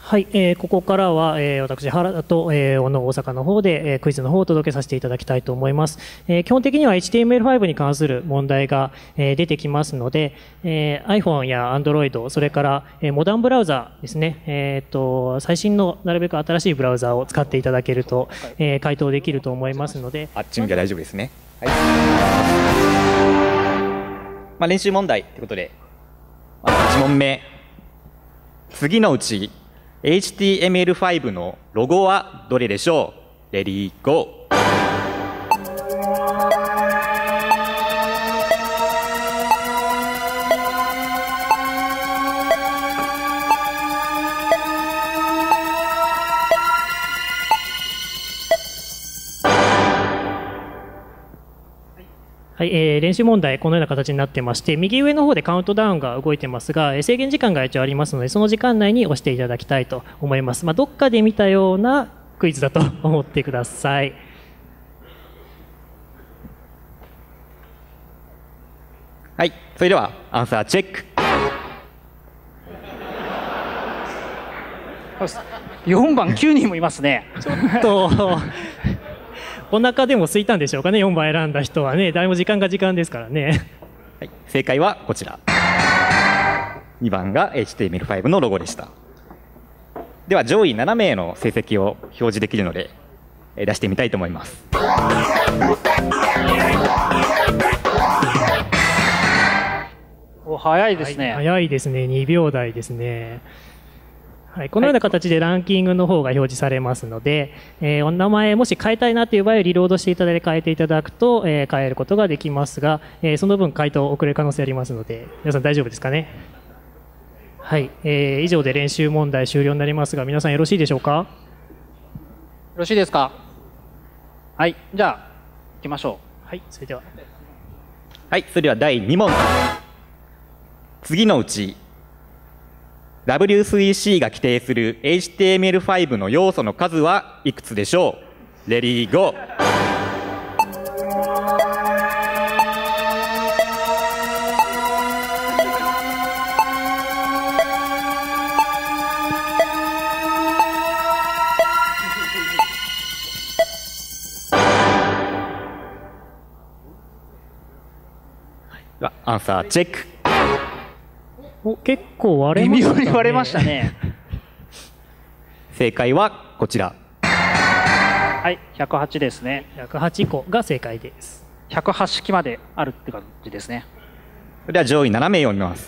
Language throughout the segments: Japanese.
はい、ここからは、私、原田と、小野大阪の方で、クイズの方をお届けさせていただきたいと思います。基本的には HTML5 に関する問題が、出てきますので、iPhone や Android、それから、モダンブラウザですね、最新のなるべく新しいブラウザを使っていただけると、回答できると思いますので。 準備は大丈夫ですね。はい。練習問題ということで、1問目。次のうち、HTML5 のロゴはどれでしょう？レディーゴー。 はい、練習問題、このような形になってまして、右上の方でカウントダウンが動いてますが、制限時間が一応ありますので、その時間内に押していただきたいと思います。どっかで見たようなクイズだと思ってください。 はい、それではアンサーチェック。 4番9人もいますね。 ちょっとお腹でも空いたんでしょうかね、4番選んだ人はね。誰も時間が時間ですからね。 はい、正解はこちら。2番が HTML5 のロゴでした。では上位7名の成績を表示できるので出してみたいと思います。 お、早いですね。 はい、早いですね。2秒台ですね。はい、このような形でランキングの方が表示されますので、お名前もし変えたいなという場合はリロードしていただいて変えていただくと、変えることができますが、その分回答遅れる可能性ありますので、皆さん大丈夫ですかね。はい、以上で練習問題終了になりますが、皆さんよろしいでしょうか。よろしいですか。はい、じゃあ行きましょう。はい、それでは。 はい、それでは第2問。次のうちW3C が規定する HTML5 の要素の数はいくつでしょう？レディーゴー。ではアンサーチェック。 結構割れましたね。 微妙に割れましたね。 正解はこちら。 はい、108ですね。 108個が正解です。 108式まであるって感じですね。 それでは上位7名を見ます。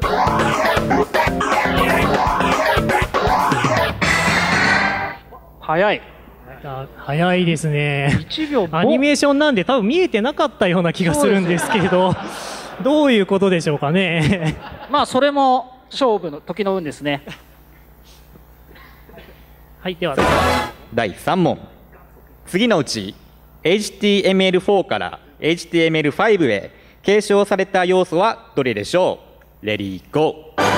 早い。 早いですね。 1秒アニメーションなんで多分見えてなかったような気がするんですけど、どういうことでしょうかね。 まあそれも勝負の時の運ですね。 はい、では第3問。次のうち HTML4 から HTML5 へ継承された要素はどれでしょう？レディーゴー。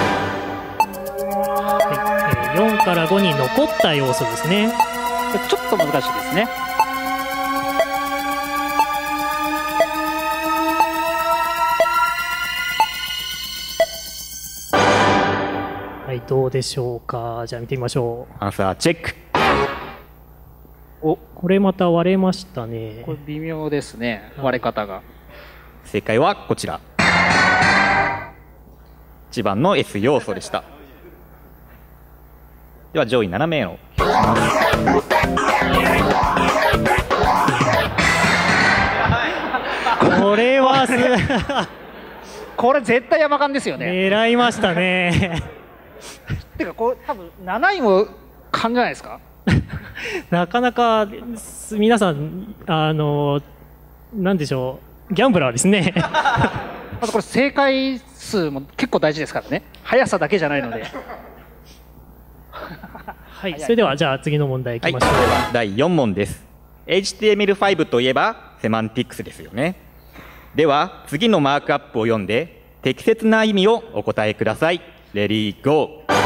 はい、4から5に残った要素ですね。 ちょっと難しいですね。 はい、どうでしょうか。じゃあ見てみましょう。アンサーチェック。 お、これまた割れましたね。 これ微妙ですね、割れ方が。 正解はこちら。1番の S 要素でした。では上位7名を表示します。 これはこれ絶対山間ですよね。 狙いましたね。 てかこれ多分7位も勘じゃないですか。 なかなか皆さんなんでしょう、ギャンブラーですね。 あとこれ正解数も結構大事ですからね。速さだけじゃないので。 はい、それではじゃあ次の問題いきましょう。 はい、では第4問です。HTML5 といえばセマンティクスですよね。では次のマークアップを読んで適切な意味をお答えください。レディーゴー。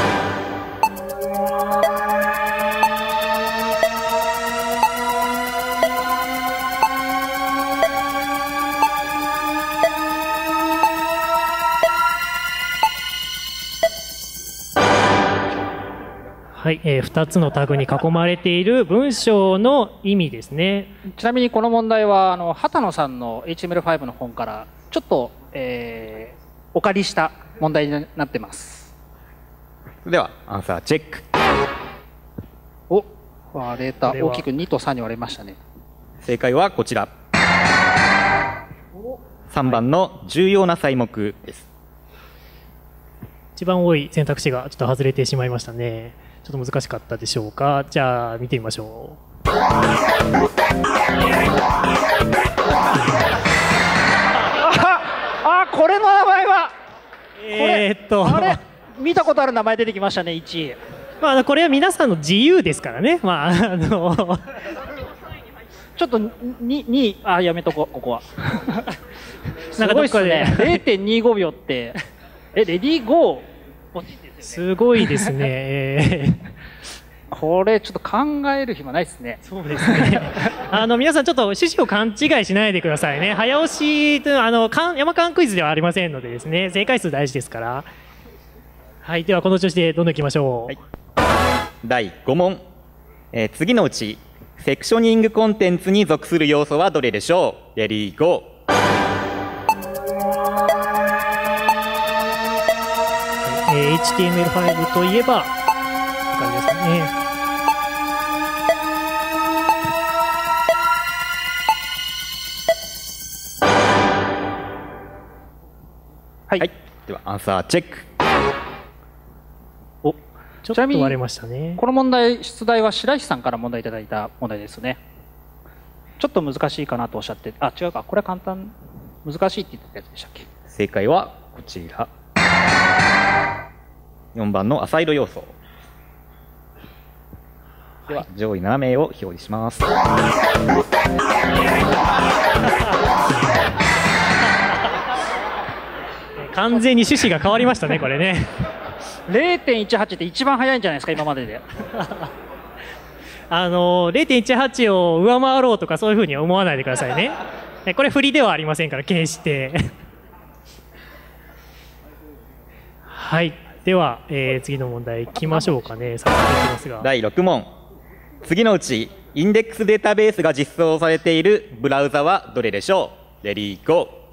はい、2つのタグに囲まれている文章の意味ですね。 ちなみにこの問題は畑野さんの HTML5 の本からちょっと、お借りした問題になってます。 それではアンサーチェック。 お、割れた。大きく2と3に割れましたね。 正解はこちら。3番の重要な材目です。 一番多い選択肢がちょっと外れてしまいましたね。ちょっと難しかったでしょうか。じゃあ見てみましょう。 これの名前はあれ見たことある名前出てきましたね。1位。 まあこれは皆さんの自由ですからね。まあちょっと2位やめとこうここは。すごいっすね。0.25 秒ってレディーゴーポチってですよね。 すごいですね。 これちょっと考える暇ないですね。 そうですね。皆さんちょっと趣旨を勘違いしないでくださいね。早押しというのは山間クイズではありませんのでですね、正解数大事ですから。はい、ではこの調子でどんどんいきましょう。はい、 第5問、次のうちセクショニングコンテンツに属する要素はどれでしょう。レディーゴー。 HTML5 といえばこんな感じですかね。 はい、ではアンサーチェック。 ちょっと割れましたね。 この問題出題は白石さんから問題いただいた問題ですね。ちょっと難しいかなとおっしゃって、違うか、これは簡単、難しいって言ってたやつでしたっけ。 正解はこちら。4番のアサイド要素。では上位7名を表示します。 完全に趣旨が変わりましたね、これね。 0.18 って一番早いんじゃないですか、今までで。 0.18 を上回ろうとかそういうふうには思わないでくださいね。これ振りではありませんから、決して。はい、では、次の問題いきましょうかね。さあ、いきますが。 第6問。次のうちインデックスデータベースが実装されているブラウザはどれでしょう。レディーゴー。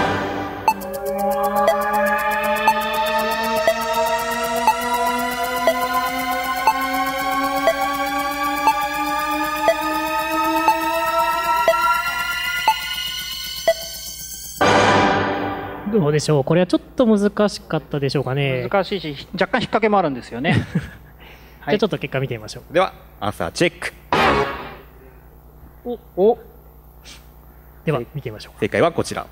どうでしょう。これはちょっと難しかったでしょうかね。 難しいし、若干引っ掛けもあるんですよね。はい、 じゃあちょっと結果見てみましょう。 ではアンサーチェック。 では見てみましょう。 正解はこちら。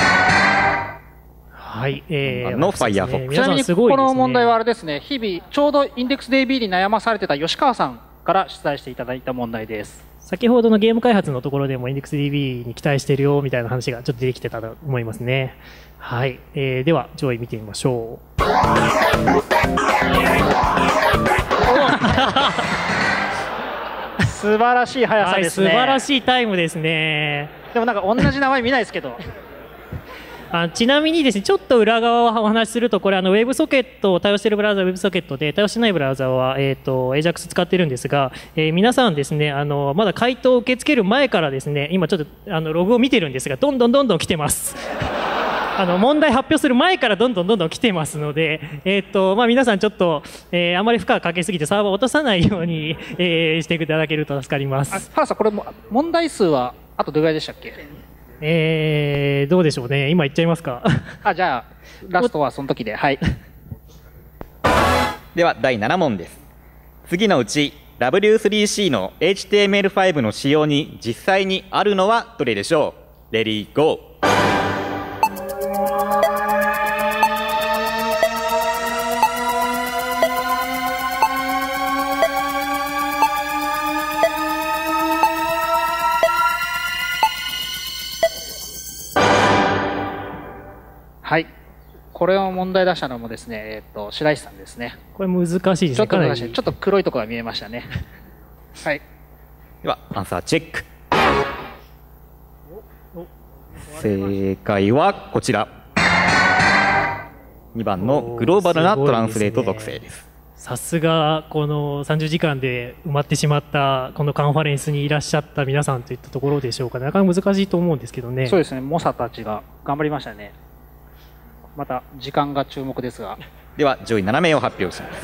はい、 の Firefox。 ちなみにこの問題はあれですね、日々ちょうどインデックス DB に悩まされてた吉川さんから出題していただいた問題です。 先ほどのゲーム開発のところでもインデックス DB に期待してるよみたいな話がちょっと出てきてたと思いますね。はい、では上位見てみましょう。 素晴らしい速さですね。 はい、素晴らしいタイムですね。 でもなんか同じ名前見ないですけど。 ちなみにですね、ちょっと裏側をお話しすると、これウェブソケットを対応しているブラウザはウェブソケットで、対応してないブラウザはAJAX 使ってるんですが、皆さんですね、まだ回答を受け付ける前からですね、今ちょっとログを見てるんですが、どんどん来てます。問題発表する前からどんどん来てますので、皆さんちょっと、あまり負荷かけすぎてサーバーを落とさないように、していただけると助かります。 原さん、これ問題数はあとどれぐらいでしたっけ。 どうでしょうね。今言っちゃいますか。 じゃあラストはその時で。はい。 では第7問です。次のうち W3C の HTML5 の仕様に実際にあるのはどれでしょう。レディーゴー。 はい。これを問題出したのもですね、白石さんですね。 これ難しいですね。 ちょっと難しい。ちょっと黒いところが見えましたね。はい。 ではアンサーチェック。正解はこちら。2番のグローバルなトランスレート属性です。 さすがこの30時間で埋まってしまったこのカンファレンスにいらっしゃった皆さんといったところでしょうか。なかなか難しいと思うんですけどね。 そうですね、猛者たちが頑張りましたね。また時間が注目ですが。 では上位7名を発表します。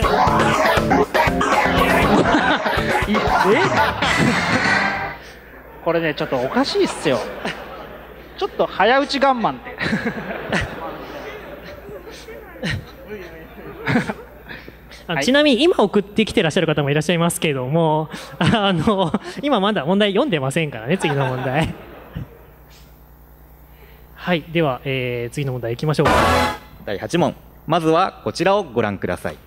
これね、ちょっとおかしいっすよ。ちょっと早打ちガンマンってはい、 ちなみに今送ってきてらっしゃる方もいらっしゃいますけれども、今まだ問題読んでませんからね、次の問題。はい、では、次の問題いきましょう。 第8問、まずはこちらをご覧ください。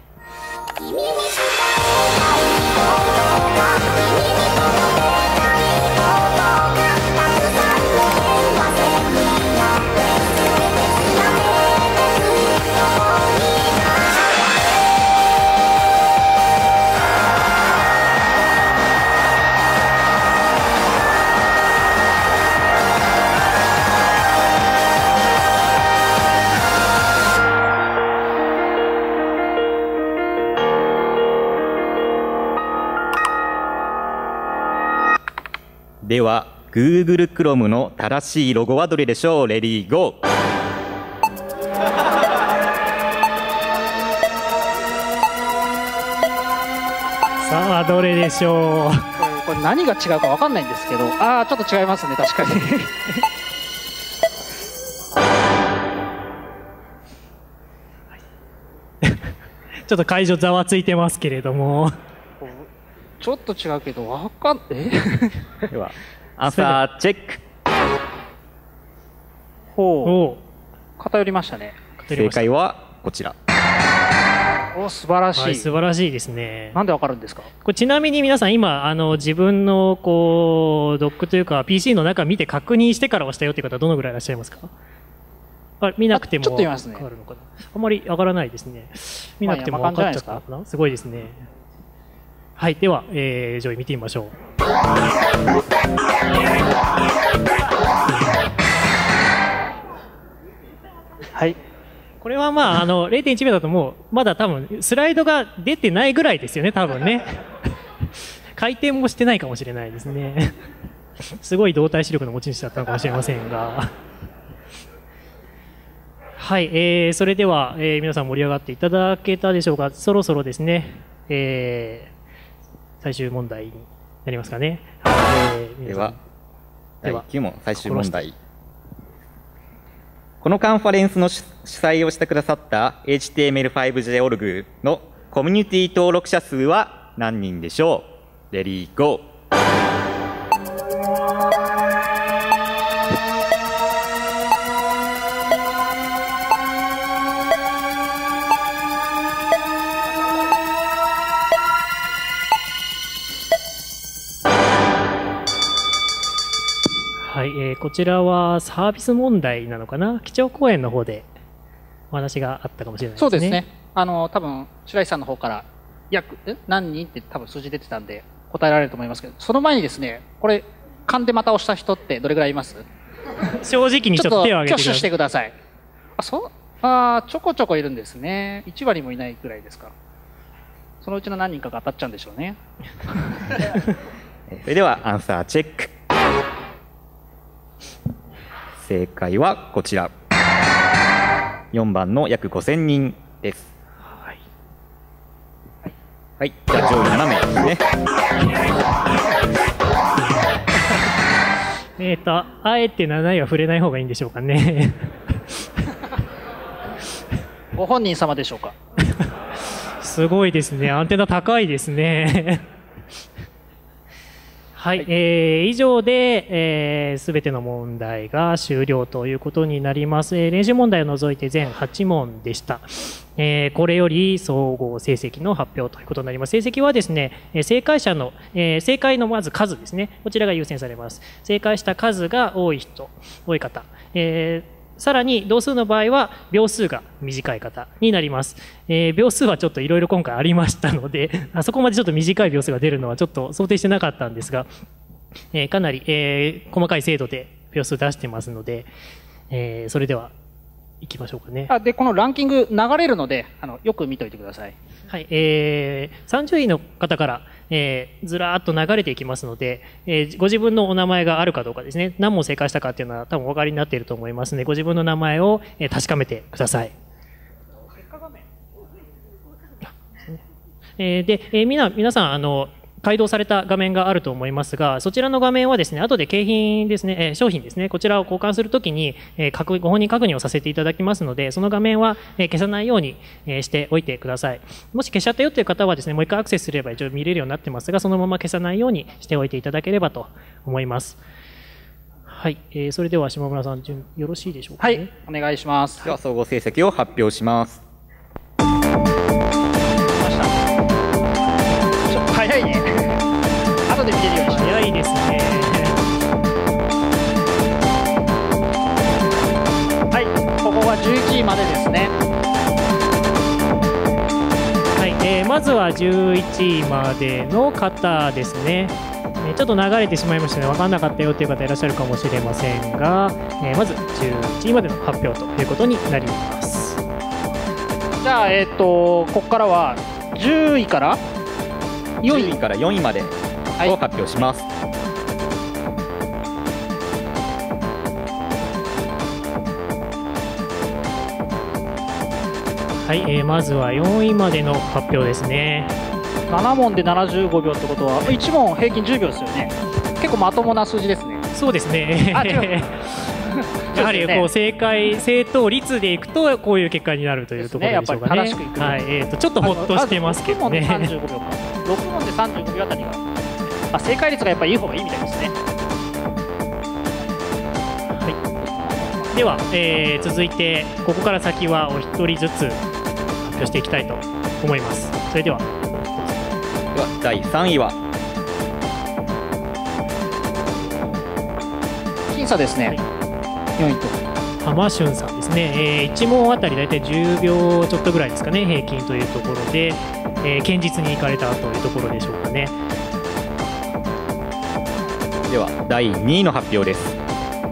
では Google Chrome の正しいロゴはどれでしょう。レディーゴー。 さあどれでしょう。 これ何が違うか分かんないんですけど、ちょっと違いますね、確かに。 ちょっと会場ざわついてますけれども。 ちょっと違うけど分かんではアンサーチェック。 ほう、偏りましたね。 正解はこちら。 素晴らしい、 はい、素晴らしいですね。 なんでわかるんですか。 これちなみに皆さん今自分のこうドックというか PC の中見て確認してから押したよという方どのぐらいいらっしゃいますか。見なくてもちょっといますね。 変わるのかな。あんまり上がらないですね。見なくても分かっちゃったのかな。すごいですね。はい、では、上位見てみましょう。 はい。 これはまあ0.1 秒だともうまだ多分スライドが出てないぐらいですよね、多分ね。回転もしてないかもしれないですね。すごい動体視力の持ち主だったのかもしれませんが。はい、それでは、皆さん盛り上がっていただけたでしょうか。そろそろですね、最終問題になりますかね。 では第9問、最終問題。このカンファレンスの主催をしてくださった HTML5J オルグのコミュニティ登録者数は何人でしょう。レディーゴー。 はい、こちらはサービス問題なのかな。基調講演の方でお話があったかもしれないですね。 そうですね。多分白石さんの方から何人って多分数字出てたんで答えられると思いますけど、その前にですね、これ勘でまた押した人ってどれぐらいいます？ 正直にちょっと手を挙げてください。 挙手してください。ちょこちょこいるんですね。1割もいないぐらいですか。そのうちの何人かが当たっちゃうんでしょうね。 それではアンサーチェック。正解はこちら。4番の約5000人です。はい。はい。じゃあ上位7名ですね。 あえて7位は触れない方がいいんでしょうかね。 ご本人様でしょうか。 すごいですね。アンテナ高いですね。はい、以上で、全ての問題が終了ということになります。練習問題を除いて全8問でした。これより総合成績の発表ということになります。成績はですね、正解者の、正解のまず数ですね。こちらが優先されます。正解した数が多い方。さらに同数の場合は秒数が短い方になります。秒数はちょっといろいろ今回ありましたので、そこまでちょっと短い秒数が出るのはちょっと想定してなかったんですが、かなり、細かい精度で秒数出してますので、それではいきましょうかね。 で、このランキング流れるので、よく見ておいてください。 はい、30位の方から、ずらーっと流れていきますので、ご自分のお名前があるかどうかですね、何問正解したかっていうのは多分お分かりになっていると思いますので、ご自分の名前を、確かめてください。で、皆さん、開動された画面があると思いますが、そちらの画面はですね、後で景品ですね、商品ですね、こちらを交換するときに、ご本人確認をさせていただきますので、その画面は、消さないように、しておいてください。もし消しちゃったよという方はですね、もう一回アクセスすれば一応見れるようになってますが、そのまま消さないようにしておいていただければと思います。はい、それでは下村さん、よろしいでしょうか、ね。 はい、お願いします。 では総合成績を発表します。 早いね。後で見れるようにして。 早いですね。 はい、ここは11位までですね。 はい、まずは11位までの方ですね。ちょっと流れてしまいましたね。分かんなかったよという方いらっしゃるかもしれませんが、まず11位までの発表ということになります。 じゃあ、ここからは10位から 10位から4位までを発表します。 はい、まずは4位までの発表ですね。 7問で75秒ってことは1問平均10秒ですよね。結構まともな数字ですね。 そうですね。やはりこう正答率でいくとこういう結果になるというところでしょうかね。はい、ちょっとほっとしてますけどね。 6問で35秒か。6問で35秒あたりが、正解率がやっぱりいい方がいいみたいですね。 はい。では、続いてここから先はお一人ずつ発表していきたいと思います。それでは第3位は僅差ですね。はい、4位と浜俊さんですね。1問あたり大体10秒ちょっとぐらいですかね、平均というところで、堅実に行かれたというところでしょうかね。 では第2位の発表です。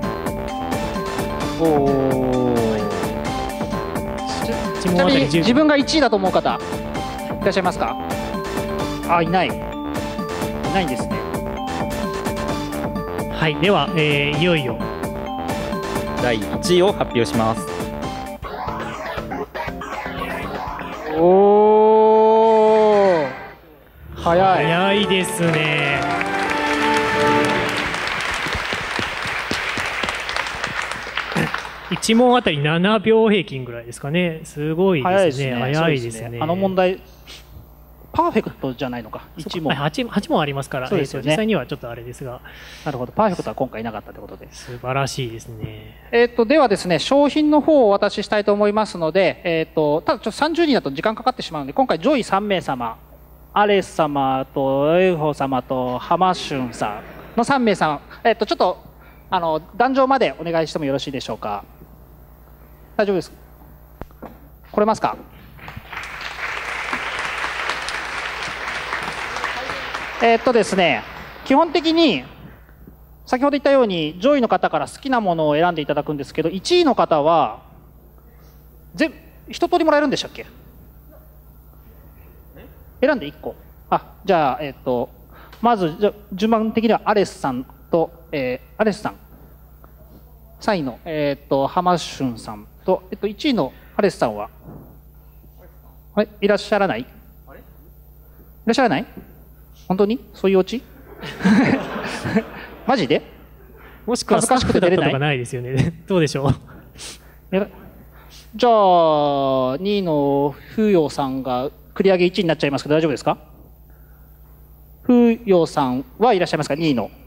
ちなみに自分が1位だと思う方いらっしゃいますか？いないんですね。 はい、では、いよいよ第1位を発表します。 早いですね。1問あたり7秒平均ぐらいですかね。すごいですね。早いですね。 問題パーフェクトじゃないのか。1問 8問ありますから、 そうですよね。 実際にはちょっとあれですが。 なるほど。パーフェクトは今回なかったということで。 素晴らしいですね。 ではですね、商品の方をお渡ししたいと思いますので、ただちょっと30人だと時間かかってしまうので、今回上位3名様、アレス様とエウホ様とハマシュンさんの3名様、ちょっと壇上までお願いしてもよろしいでしょうか。大丈夫ですか？来れますか？ですね、基本的に先ほど言ったように上位の方から好きなものを選んでいただくんですけど、1位の方は一通りもらえるんでしたっけ？選んで1個。じゃあ、まず順番的にはアレスさんと、アレスさん、3位の、ハマシュンさんと、1位のアレスさんは、いらっしゃらない？いらっしゃらない？本当にそういうオチ？マジで？ もしくはスタッフだったとかないですよね。どうでしょう？ じゃあ2位のフーヨーさんが繰り上げ1位になっちゃいますけど大丈夫ですか？フーヨーさんはいらっしゃいますか？2位の。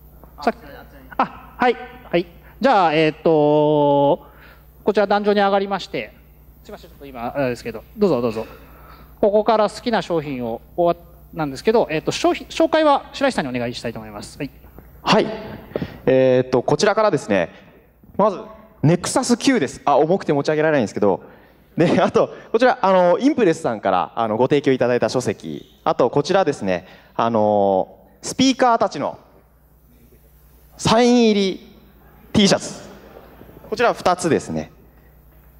はいはい。じゃあこちら壇上に上がりまして、すいませんちょっと今あれですけど、どうぞどうぞ。ここから好きな商品をなんですけど、紹介は白石さんにお願いしたいと思います。はい。 はい。こちらからですね、まず、ネクサス9です。重くて持ち上げられないんですけど、で、あと、こちら、インプレスさんからご提供いただいた書籍、あと、こちらですね、スピーカーたちのサイン入り T シャツ。こちら2つですね。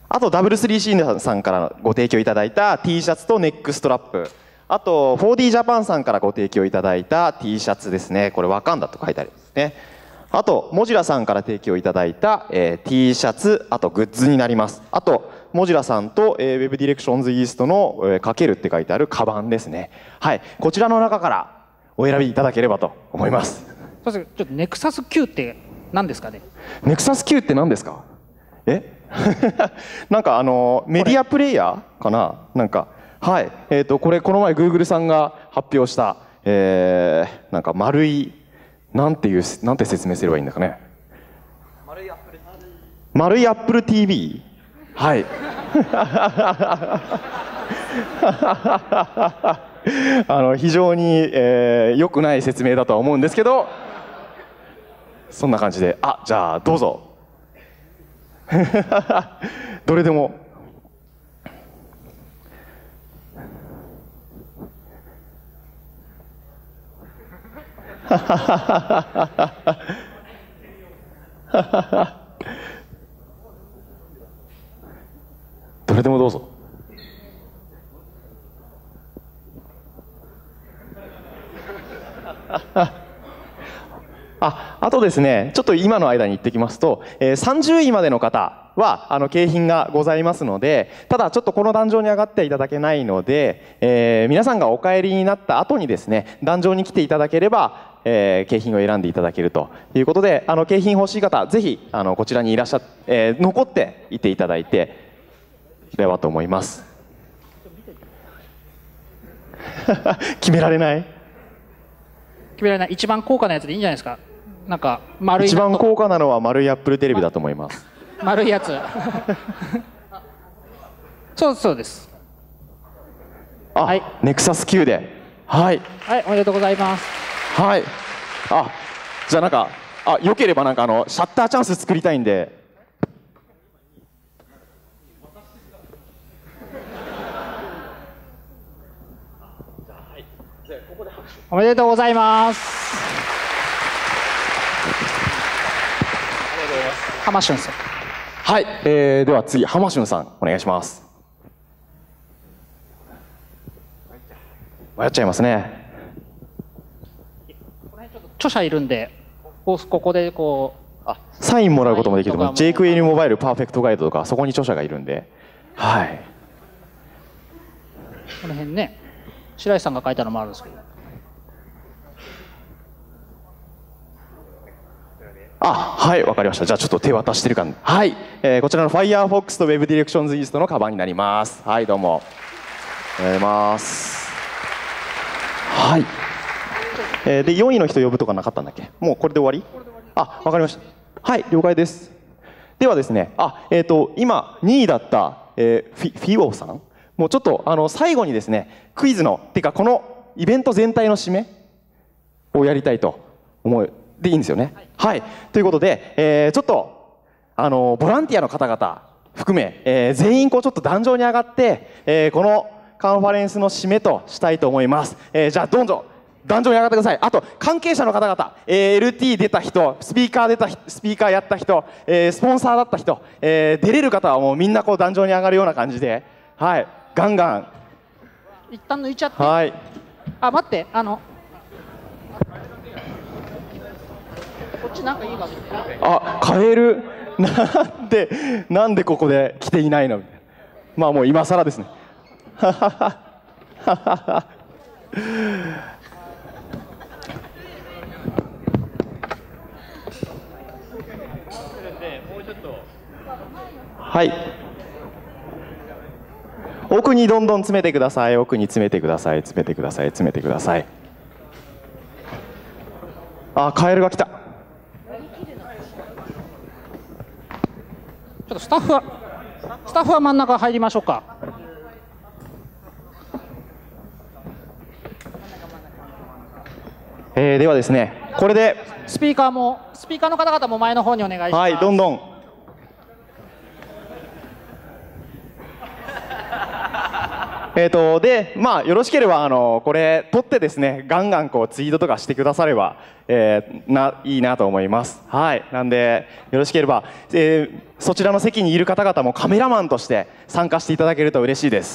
あと W3C さんからご提供いただいた T シャツとネックストラップ、あと 4D ジャパンさんからご提供いただいた T シャツですね。これワカンダと書いてありますね。あとモジュラさんから提供いただいた、T シャツ、あとグッズになります。あとモジュラさんと、Web ディレクションズイーストの、かけるって書いてあるカバンですね。はい、こちらの中からお選びいただければと思います。 ちょっとネクサス Q って何ですかね。 ネクサス Q って何ですか。なんかメディアプレイヤーかな。なんかはい、これこの前 Google さんが発表した、なんか丸いなんて説明すればいいんだかね。丸い Apple TV。はい非常に良くない説明だとは思うんですけど、そんな感じで、じゃあどうぞどれでも。どれでもどうぞ。あとですね、ちょっと今の間に言ってきますと、30位までの方は景品がございますので、ただちょっとこの壇上に上がっていただけないので、皆さんがお帰りになった後にですね、壇上に来ていただければ、景品を選んでいただけるということで、景品欲しい方ぜひこちらにいらっしゃって、残っていていただいていればと思います決められない。 一番高価なやつでいいんじゃないですか。なんか丸い、 一番高価なのは丸いアップルテレビだと思います。 丸いやつそうです。はい、 ネクサス Q で、はい、 おめでとうございます。 はい、じゃあなんかよければなんかシャッターチャンス作りたいんで。 おめでとうございます。浜俊さん。 はい、では次浜俊さんお願いします。迷っちゃいますね。 著者いるんで、ここでこうサインもらうこともできると思う。JQL モバイルパーフェクトガイドとかそこに著者がいるんで、はい。 この辺ね、白石さんが書いたのもあるんですけど。 はい、わかりました。じゃあちょっと手渡してるかな。はい、こちらの Firefox と Web ディレクションズイーストのカバンになります。はい、どうも。おはようございます。はい。で、4位の人呼ぶとかなかったんだっけ。もうこれで終わり？わかりました。はい、了解です。ではですね、今2位だった、フィオさん。もうちょっと最後にですね、クイズのてかこのイベント全体の締めをやりたいと思う。でいいんですよね。はい、ということで、ちょっとボランティアの方々含め、全員こうちょっと壇上に上がって、このカンファレンスの締めとしたいと思います。じゃあどうぞ壇上に上がってください。あと関係者の方々、LT 出た人、スピーカーやった人、スポンサーだった人、出れる方はもうみんなこう壇上に上がるような感じで、はい、ガンガン一旦抜いちゃって。 はい。 待って、こっちなんかいい場所。 カエルなんでここで来ていないのみたいな。まあもう今更ですね。はい。奥にどんどん詰めてください。奥に詰めてください。詰めてください。詰めてください。カエルが来た。 ちょっとスタッフは真ん中入りましょうか。 ではですね、これでスピーカーの方々も前の方にお願いします。 はい、どんどん。 で、まあ、よろしければ、これ、撮ってですね、ガンガンこうツイートとかしてくだされば、いいなと思います。はい。なんで、よろしければ、そちらの席にいる方々もカメラマンとして参加していただけると嬉しいです。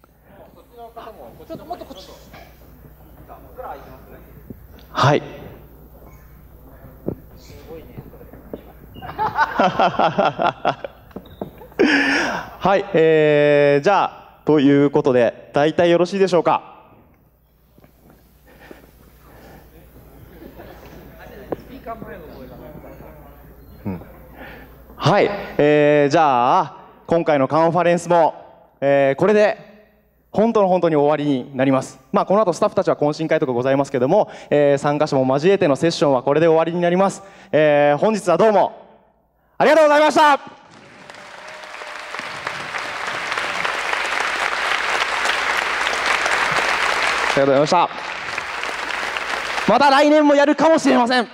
はい。はい、じゃあ、ということで、大体よろしいでしょうか。はい、じゃあ、今回のカンファレンスも、これで、本当に終わりになります。まあ、この後スタッフたちは懇親会とかございますけども、参加者も交えてのセッションはこれで終わりになります。本日はどうもありがとうございました。ありがとうございました。また来年もやるかもしれません。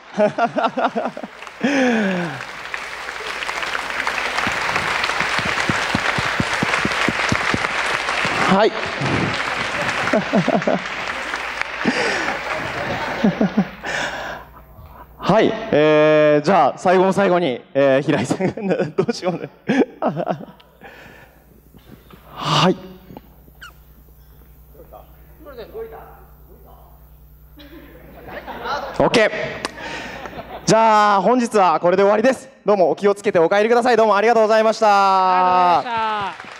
はい。はい、じゃあ最後の最後に、平井さんどうしようね。はい。OK。じゃあ本日はこれで終わりです。どうもお気をつけてお帰りください。どうもありがとうございました。 ありがとうございました。